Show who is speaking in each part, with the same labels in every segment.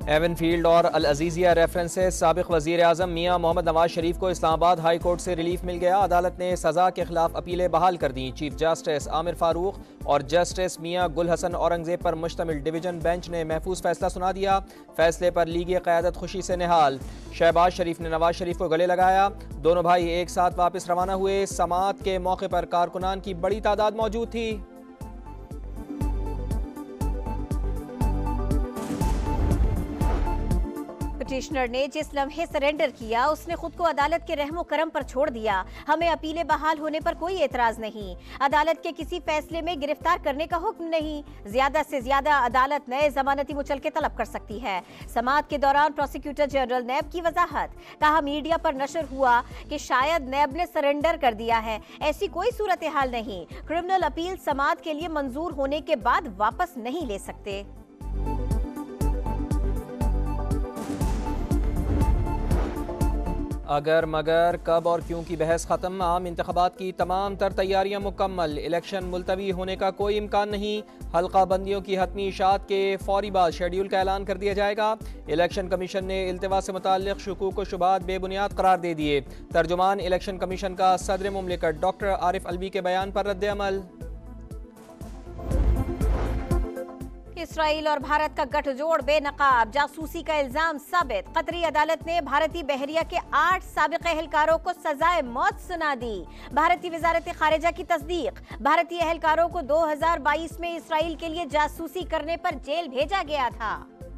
Speaker 1: Avon field और अल Azizia references. साबिक वज़ीर आज़म मियाँ मोहम्मद नवाज शरीफ को इस्लामाबाद हाई कोर्ट से रिलीफ मिल गया। अदालत ने सज़ा के खिलाफ अपीलें बहाल कर दी। चीफ जस्टिस आमिर फारूक और जस्टिस मियाँ गुल हसन औरंगजेब पर मुश्तमिल डिवीजन बेंच ने महफूज फैसला सुना दिया। फैसले पर लीगी क़यादत खुशी से निहाल। शहबाज शरीफ ने नवाज शरीफ को गले लगाया। दोनों भाई एक साथ वापस रवाना हुए। समाअत के मौके पर कारकुनान की बड़ी तादाद मौजूद थी।
Speaker 2: पिटिशनर ने जिस लम्हे सरेंडर किया उसने खुद को अदालत के रहमो करम पर छोड़ दिया। हमें अपीलें बहाल होने पर कोई एतराज नहीं। अदालत के किसी फैसले में गिरफ्तार करने का हुक्म नहीं। ज्यादा से ज्यादा अदालत नए जमानती मुचलके तलब कर सकती है। समाअत के दौरान प्रोसिक्यूटर जनरल नैब की वजाहत। कहा मीडिया पर नशर हुआ कि शायद नैब ने सरेंडर कर दिया है। ऐसी कोई सूरत हाल नहीं। क्रिमिनल अपील समाअत के लिए मंजूर होने के बाद वापस नहीं ले सकते।
Speaker 1: अगर मगर कब और क्यों की बहस खत्म। आम इंतखाबात की तमाम तर तैयारियां मुकम्मल। इलेक्शन मुलतवी होने का कोई इम्कान नहीं। हल्का बंदियों की हतमी इशात के फौरी बाद शेड्यूल का ऐलान कर दिया जाएगा। इलेक्शन कमीशन ने इल्तिवा से मुताल्लिक शुकूक व शुबहात बेबुनियाद करार दे दिए। तर्जुमान इलेक्शन कमीशन का सदर मुमलिकत डॉक्टर आरिफ अलवी के बयान पर रद्द अमल।
Speaker 2: इसराइल और भारत का गठजोड़ बेनकाब। जासूसी का इल्जाम साबित। कतरी अदालत ने भारतीय बहरिया के 8 साबिक एहलकारों को सजाए मौत सुना दी। भारतीय वजारत खारिजा की तस्दीक। भारतीय एहलकारों को 2022 में इसराइल के लिए जासूसी करने पर जेल भेजा गया था।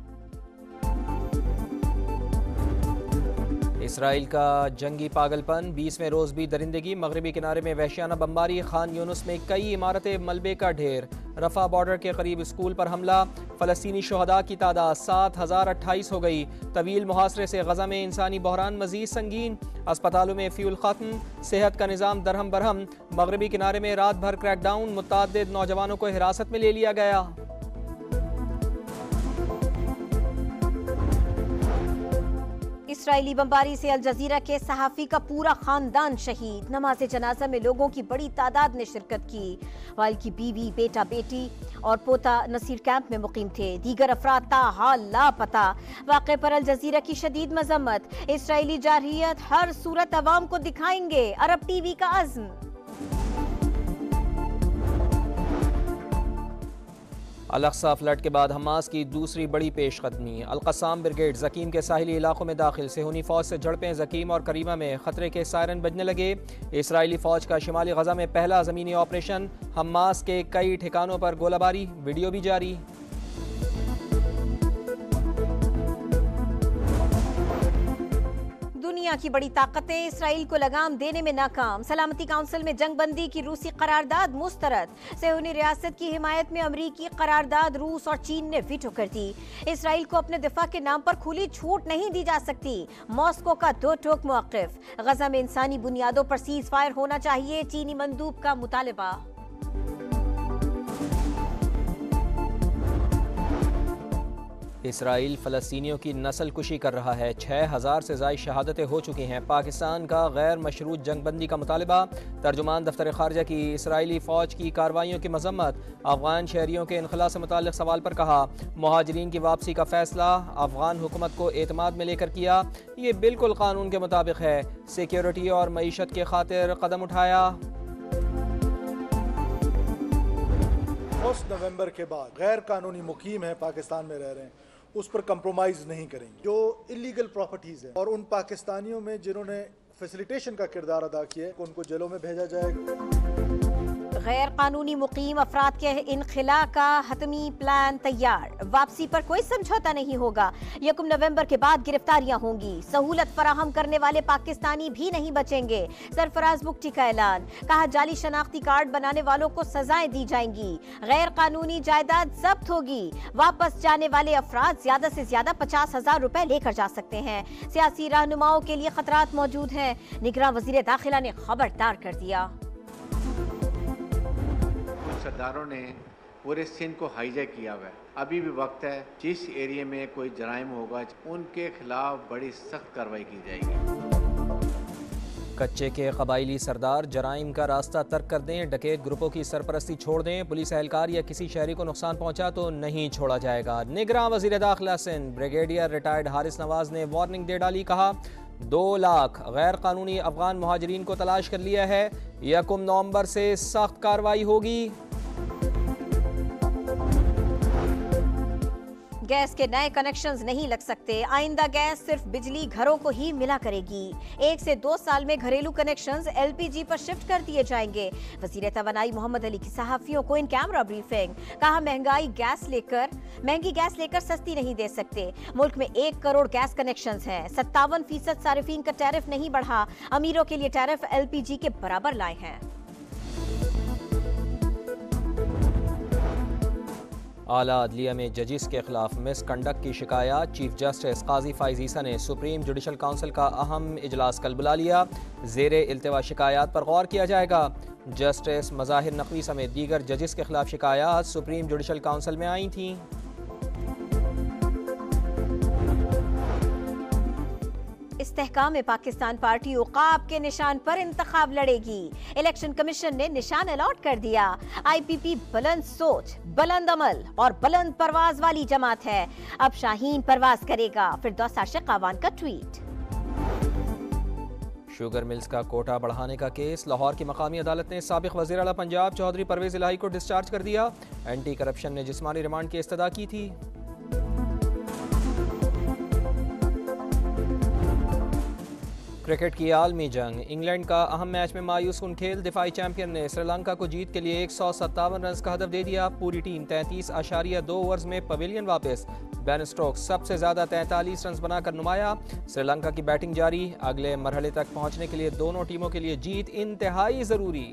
Speaker 1: इसराइल का जंगी पागलपन। 20वें रोज भी दरिंदगी। मगरबी किनारे में वहशियाना बमबारी। खान यूनुस में कई इमारतें मलबे का ढेर। रफा बॉर्डर के करीब स्कूल पर हमला। फलस्तीनी शहदा की तादाद 7028 हो गई। तवील मुहासरे से गजा में इंसानी बहरान मजीद संगीन। अस्पतालों में फ्यूल खत्म। सेहत का निज़ाम दरहम बरहम। मगरबी किनारे में रात भर क्रैकडाउन। मुतअद्दिद नौजवानों को हिरासत में ले लिया गया।
Speaker 2: इसराइली बमबारी से अल जजीरा के सहाफी का पूरा खानदान शहीद। नमाज जनाजा में लोगों की बड़ी तादाद ने शिरकत की। वाल की बीवी, बेटा, बेटी और पोता नसीर कैंप में मुकीम थे। दीगर अफराद ताहाल लापता। वाक़े पर अल जजीरा की शदीद मजम्मत। इसराइली जारहियत हर सूरत अवाम को दिखाएंगे। अरब टीवी का अज़्म।
Speaker 1: अल-अक़सा फ्लड के बाद हमास की दूसरी बड़ी पेशकदमी। अल-क़स्साम ब्रिगेड ज़कीम के साहिली इलाकों में दाखिल। सेहूनी फ़ौज से झड़पें। ज़कीम और करीमा में ख़तरे के सायरन बजने लगे। इसराइली फ़ौज का शिमाली गज़ा में पहला ज़मीनी ऑपरेशन। हमास के कई ठिकानों पर गोलाबारी। वीडियो भी जारी।
Speaker 2: दुनिया की बड़ी ताकतें इसराइल को लगाम देने में नाकाम। सलामती काउंसिल में जंगबंदी की रूसी करारदाद मुस्तरद। सेहूनी रियासत की हिमायत में अमरीकी करारदाद रूस और चीन ने वीटो कर दी। इसराइल को अपने दिफा के नाम पर खुली छूट नहीं दी जा सकती। मॉस्को का दो टोक मौक़िफ। गजा में इंसानी बुनियादों पर सीज फायर होना चाहिए। चीनी मंदूब का मुतालबा।
Speaker 1: इसराइल फ़लस्तीनियों की नस्ल कुशी कर रहा है। 6000 से ज़ायद शहादतें हो चुकी हैं। पाकिस्तान का गैर मशरूत जंगबंदी का मुतालबा। तर्जुमान दफ्तर खारजा की इसराइली फ़ौज की कार्रवाइयों की मजम्मत। अफगान शहरियों के इनखला से मुताल्लिक़ सवाल पर कहा, मुहाजिरीन की वापसी का फैसला अफगान हुकूमत को एतमाद में लेकर किया। ये बिल्कुल कानून के मुताबिक है। सिक्योरिटी और मईशत के खातिर कदम उठाया।
Speaker 3: 9 नवंबर के बाद गैर कानूनी मुकीम है, पाकिस्तान में रह रहे हैं, उस पर कंप्रोमाइज नहीं करेंगे। जो इलीगल प्रॉपर्टीज है और उन पाकिस्तानियों में जिन्होंने फैसिलिटेशन का किरदार अदा किया है उनको जेलों में भेजा जाएगा।
Speaker 2: गैर कानूनी मुकीम अफराद के इनखिला का हतमी प्लान तैयार। वापसी पर कोई समझौता नहीं होगा। 1 नवंबर के बाद गिरफ्तारियां होंगी। सहूलत फराहम करने वाले पाकिस्तानी भी नहीं बचेंगे। सरफराज बुगटी का ऐलान। कहा, जाली शनाख्ती कार्ड बनाने वालों को सजाएं दी जाएंगी। गैर कानूनी जायदाद जब्त होगी। वापस जाने वाले अफराद ज्यादा से ज्यादा 50,000 रुपए लेकर जा सकते हैं। सियासी रहनुमाओं के लिए खतरात मौजूद हैं। निगरान वजीर दाखिला ने खबरदार कर दिया।
Speaker 4: सरदारों ने पूरे सिंध को हाईजैक किया हुआ है। अभी भी वक्त है। जिस एरिया में कोई जराइम होगा उनके खिलाफ बड़ी सख्त कार्रवाई की जाएगी।
Speaker 1: कच्चे के कबायली सरदार जराइम का रास्ता तर्क कर दें, डकैत ग्रुपों की सरपरस्ती छोड़ दें, पुलिस एहलकार या किसी शहरी को नुकसान पहुंचा तो नहीं छोड़ा जाएगा। निगरां वजीर दाखिला सिंध ब्रिगेडियर रिटायर्ड हारिस नवाज ने वार्निंग दे डाली, कहा 2 लाख गैर कानूनी अफगान महाजरीन को तलाश कर लिया है, 1 नवंबर से सख्त कार्रवाई होगी।
Speaker 2: गैस के नए कनेक्शंस नहीं लग सकते, आइंदा गैस सिर्फ बिजली घरों को ही मिला करेगी। 1 से 2 साल में घरेलू कनेक्शंस LPG पर शिफ्ट कर दिए जाएंगे। वजीर तवानाई मोहम्मद अली की सहाफियों को इन कैमरा ब्रीफिंग, कहा महंगी गैस लेकर सस्ती नहीं दे सकते। मुल्क में 1 करोड़ गैस कनेक्शंस हैं, 57% सारिफीन का टैरिफ नहीं बढ़ा, अमीरों के लिए टैरिफ LPG के बराबर लाए हैं।
Speaker 1: आला अदलिया में जजिस के खिलाफ मिसकंडक्ट की शिकायत, चीफ जस्टिस काजी फाइज ईसा ने सुप्रीम जुडिशल काउंसिल का अहम इजलास कल बुला लिया। ज़ेरे इल्तिवा शिकायत पर गौर किया जाएगा। जस्टिस मज़ाहिर नकवी समेत दीगर जजिस के खिलाफ शिकायत सुप्रीम जुडिशल काउंसिल में आई थीं।
Speaker 2: इस्तेहकाम में पाकिस्तान पार्टी उकाब के निशान पर इंतखाब लड़ेगी। इलेक्शन कमीशन ने निशान अलॉट कर दिया। IPP बुलंद सोच, बुलंद अमल और बुलंद परवाज वाली जमात है, अब शाहीन परवाज करेगा। फिरदौस आशिक आवान का ट्वीट।
Speaker 1: शुगर मिल्स का कोटा बढ़ाने का केस, लाहौर की मकामी अदालत ने साबिक वज़ीर आला पंजाब चौधरी परवेज इलाही को डिस्चार्ज कर दिया। एंटी करप्शन ने जिस्मानी रिमांड की इस्तदा की थी। क्रिकेट की आलमी जंग, इंग्लैंड का अहम मैच में मायूस कुन खेल, दिफाई चैंपियन ने श्रीलंका को जीत के लिए 157 रन का हदफ दे दिया। पूरी टीम 33.2 ओवर्स में पवेलियन वापस। बेन स्टोक्स सबसे ज्यादा 43 रन बनाकर नुमाया। श्रीलंका की बैटिंग जारी, अगले मरहले तक पहुंचने के लिए दोनों टीमों के लिए जीत इंतहाई जरूरी।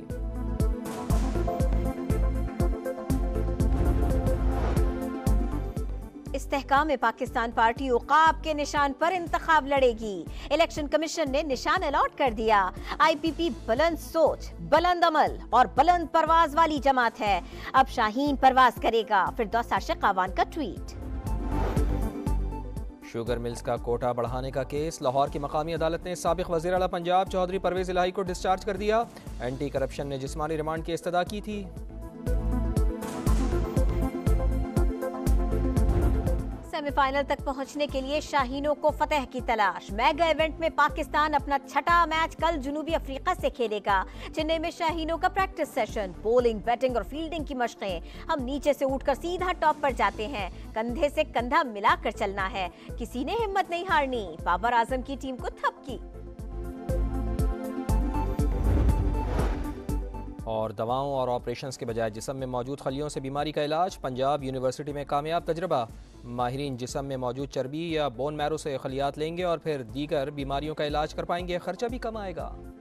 Speaker 2: इस्तेहकाम में पाकिस्तान पार्टी उकाब के निशान पर इंतखाब लड़ेगी। इलेक्शन कमीशन ने निशान अलॉट कर दिया। IPP बुलंद सोच, बुलंद अमल और बुलंद परवाज वाली जमात है, अब शाहीन परवाज करेगा। फिरदौस आशिक आवान का ट्वीट।
Speaker 1: शुगर मिल्स का कोटा बढ़ाने का केस, लाहौर की मकामी अदालत ने साबिक वज़ीर आला पंजाब चौधरी परवेज इलाही को डिस्चार्ज कर दिया। एंटी करप्शन ने जिस्मानी रिमांड की इस्तदा की थी।
Speaker 2: सेमीफाइनल तक पहुंचने के लिए शाहीनों को फतेह की तलाश। मेगा इवेंट में पाकिस्तान अपना 6ठा मैच कल जनूबी अफ्रीका से खेलेगा। चेन्नई में शाहीनों का प्रैक्टिस सेशन, बॉलिंग, बैटिंग और फील्डिंग की मशकें। हम नीचे से उठकर सीधा टॉप पर जाते हैं, कंधे से कंधा मिलाकर चलना है, किसी ने हिम्मत नहीं हारनी, बाबर आजम की टीम को थपकी।
Speaker 1: और दवाओं और ऑपरेशंस के बजाय जिस्म में मौजूद खलियों से बीमारी का इलाज, पंजाब यूनिवर्सिटी में कामयाब तजर्बा। माहिरीन जिस्म में मौजूद चर्बी या बोन मैरो से खलियात लेंगे और फिर दीगर बीमारियों का इलाज कर पाएंगे, खर्चा भी कम आएगा।